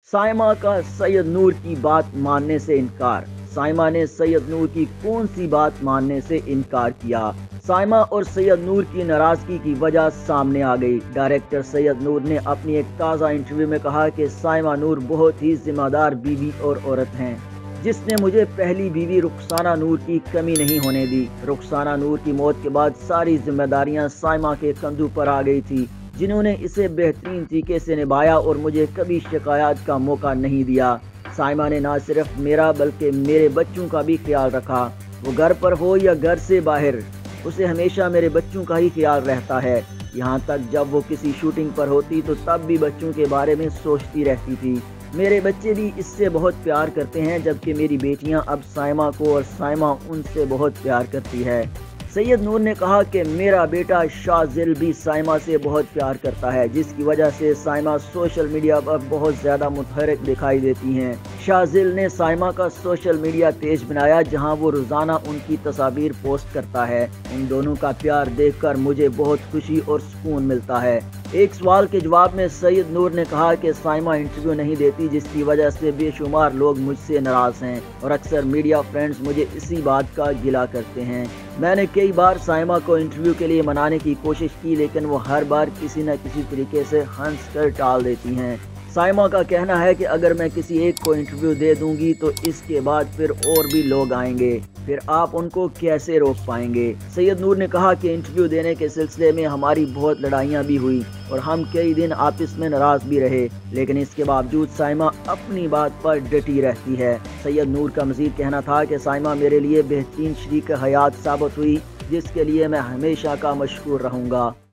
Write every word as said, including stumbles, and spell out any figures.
साइमा का सैयद नूर की बात मानने से इनकार। साइमा ने सैयद नूर की कौन सी बात मानने से इनकार किया? साइमा और सैयद नूर की नाराजगी की वजह सामने आ गई। डायरेक्टर सैयद नूर ने अपनी एक ताज़ा इंटरव्यू में कहा कि साइमा नूर बहुत ही जिम्मेदार बीवी और औरत हैं, जिसने मुझे पहली बीवी रुखसाना नूर की कमी नहीं होने दी। रुखसाना नूर की मौत के बाद सारी जिम्मेदारियां साइमा के कंधों पर आ गई थी, जिन्होंने इसे बेहतरीन तरीके से निभाया और मुझे कभी शिकायत का मौका नहीं दिया। साइमा ने न सिर्फ मेरा बल्कि मेरे बच्चों का भी ख्याल रखा। वो घर पर हो या घर से बाहर, उसे हमेशा मेरे बच्चों का ही ख्याल रहता है। यहाँ तक जब वो किसी शूटिंग पर होती तो तब भी बच्चों के बारे में सोचती रहती थी। मेरे बच्चे भी इससे बहुत प्यार करते हैं, जबकि मेरी बेटियां अब साइमा को और साइमा उनसे बहुत प्यार करती है। सैयद नूर ने कहा कि मेरा बेटा शाजिल भी साइमा से बहुत प्यार करता है, जिसकी वजह से साइमा सोशल मीडिया पर बहुत ज़्यादा मुतहरक दिखाई देती हैं। शाजिल ने साइमा का सोशल मीडिया पेज बनाया, जहां वो रोज़ाना उनकी तस्वीर पोस्ट करता है। इन दोनों का प्यार देखकर मुझे बहुत खुशी और सुकून मिलता है। एक सवाल के जवाब में सैयद नूर ने कहा कि साइमा इंटरव्यू नहीं देती, जिसकी वजह से बेशुमार लोग मुझसे नाराज़ हैं और अक्सर मीडिया फ्रेंड्स मुझे इसी बात का गिला करते हैं। मैंने कई बार साइमा को इंटरव्यू के लिए मनाने की कोशिश की, लेकिन वो हर बार किसी न किसी तरीके से हंस कर टाल देती हैं। साइमा का कहना है कि अगर मैं किसी एक को इंटरव्यू दे दूंगी तो इसके बाद फिर और भी लोग आएंगे, फिर आप उनको कैसे रोक पाएंगे? सैयद नूर ने कहा कि इंटरव्यू देने के सिलसिले में हमारी बहुत लड़ाइयाँ भी हुई और हम कई दिन आपस में नाराज भी रहे, लेकिन इसके बावजूद साइमा अपनी बात पर डटी रहती है। सैयद नूर का मजीद कहना था कि साइमा मेरे लिए बेहतरीन शरीक हयात साबित हुई, जिसके लिए मैं हमेशा का मशकूर रहूँगा।